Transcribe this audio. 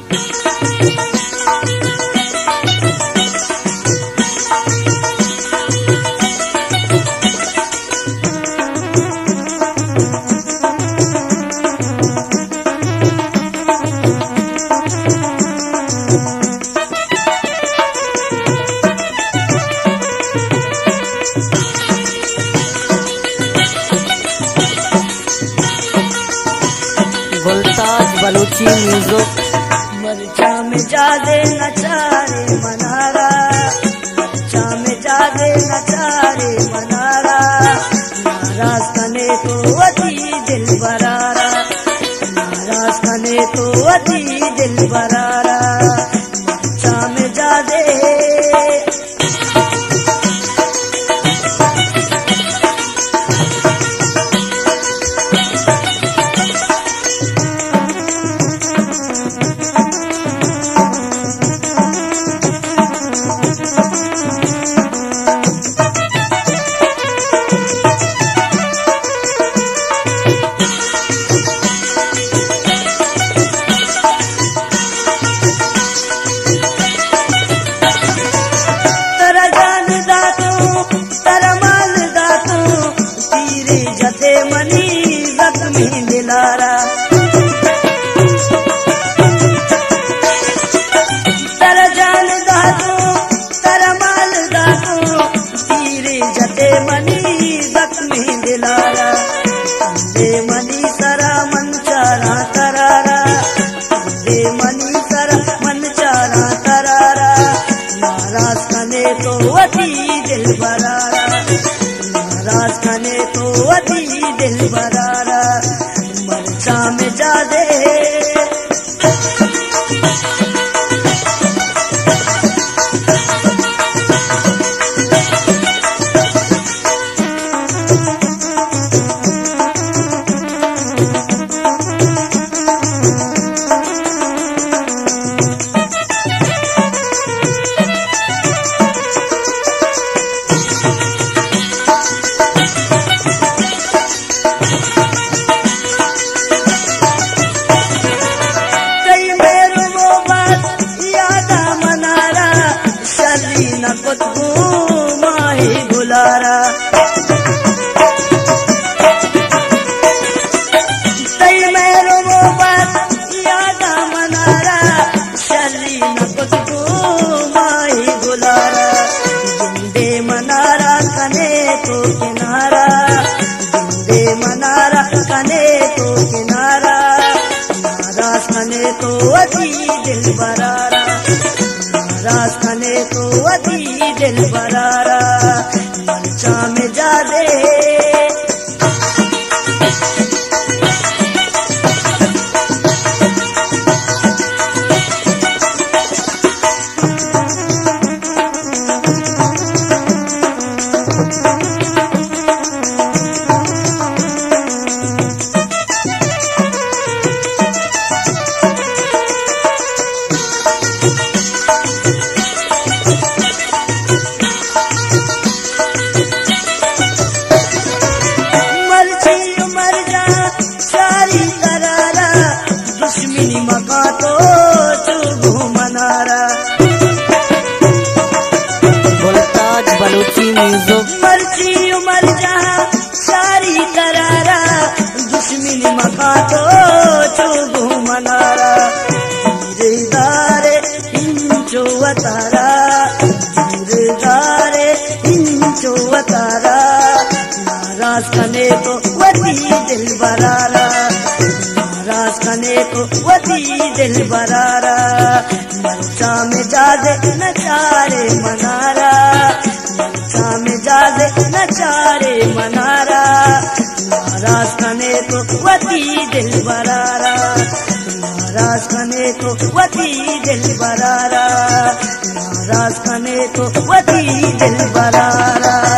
Balochi music. मरचा में जादे नचारे मनारा, मरचा में जादे नचारे मनारा, नाराज कने तो अति दिल बरारा, नाराज कने तो अति दिल बरारा, मरचा में जादे दिलारा, तर जान दातू तर माल दातू तीरे जते मनी जख्मी दिलारा, दे मनी सरा मनचारा तरारा, दे मनी सरा मनचारा तरारा, नाराज कने तो अति दिल बरारा, नाराज कने तो अति दिल बरारा, मरचा में जादे बुलारा, तई मेरो मोहब्बत यादा मनारा, शली न कुछ माही बुलारा, जिंदे मनारा कने तो किनारा, जिंदे मनारा कने तो किनारा, नाराज कने तो अति दिल बरारा, नाराज कने तो अति दिल बरारा, मरचा में जादे दुश्मनी मका तो चुगो मनारा, गुलताज बलूची म्यूजिक। मर्जी उमर जहाँ सारी करारा, दुश्मनी मका तो चुगो मनारा, धीरेदारे इंचो अतारा, धीरेदारे इंचो अतारा, नाराज कने तो वती दिल बरारा, नाराज कने को वती दिल बरारा, मरचा में जादे नचारे मनारा, मरचा में जादे नचारे मनारा, नाराज कने को वती दिल बरारा, नाराज कने को वती दिल बरारा, नाराज कने को वती दिल बरारा।